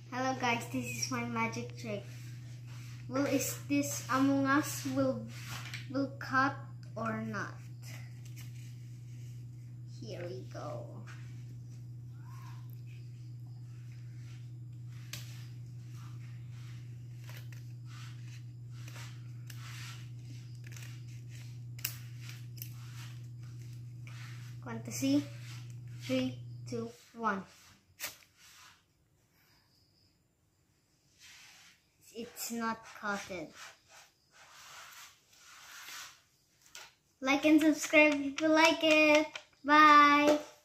Hello guys, this is my magic trick. Is this Among Us will cut or not? Here we go. Want to see? 3, 2, 1. It's not cutted. Like and subscribe if you like it. Bye.